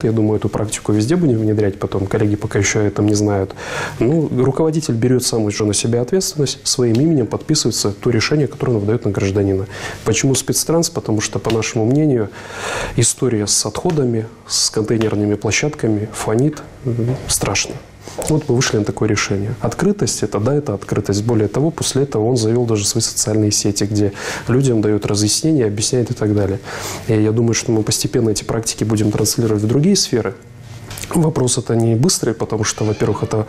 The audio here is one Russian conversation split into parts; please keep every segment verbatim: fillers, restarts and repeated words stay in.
Я думаю, эту практику везде будем внедрять потом. Коллеги пока еще о этом не знают. Ну, руководитель берет сам уже на себя ответственность, своим именем подписывается то решение, которое он выдает на гражданина. Почему спецтранс? Потому что, по нашему мнению, история с отходами, с контейнерными площадками фонит страшно. Вот мы вышли на такое решение. Открытость – это да, это открытость. Более того, после этого он завел даже свои социальные сети, где людям дают разъяснения, объясняет и так далее. И я думаю, что мы постепенно эти практики будем транслировать в другие сферы. Вопрос это не быстрый, потому что, во-первых, это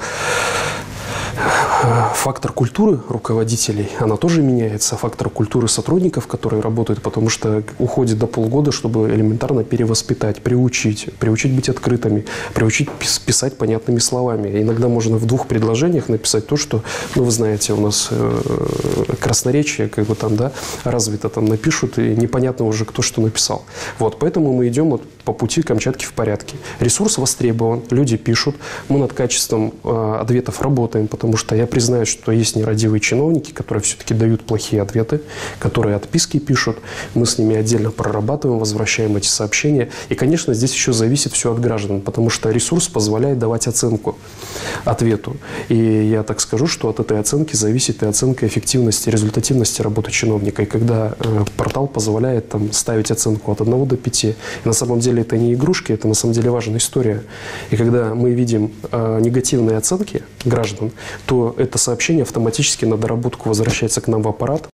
фактор культуры руководителей, она тоже меняется. Фактор культуры сотрудников, которые работают, потому что уходит до полгода, чтобы элементарно перевоспитать, приучить, приучить быть открытыми, приучить писать понятными словами. Иногда можно в двух предложениях написать то, что, ну, вы знаете, у нас красноречие, как бы там, да, развито, там напишут, и непонятно уже, кто что написал. Вот, поэтому мы идем вот по пути Камчатки в порядке. Ресурс востребован, люди пишут, мы над качеством э, ответов работаем, потому что я признаю, что есть нерадивые чиновники, которые все-таки дают плохие ответы, которые отписки пишут, мы с ними отдельно прорабатываем, возвращаем эти сообщения. И, конечно, здесь еще зависит все от граждан, потому что ресурс позволяет давать оценку ответу. И я так скажу, что от этой оценки зависит и оценка эффективности, результативности работы чиновника. И когда э, портал позволяет там ставить оценку от одного до пяти, на самом деле это не игрушки, это на самом деле важная история. И когда мы видим э, негативные оценки граждан, то это сообщение автоматически на доработку возвращается к нам в аппарат.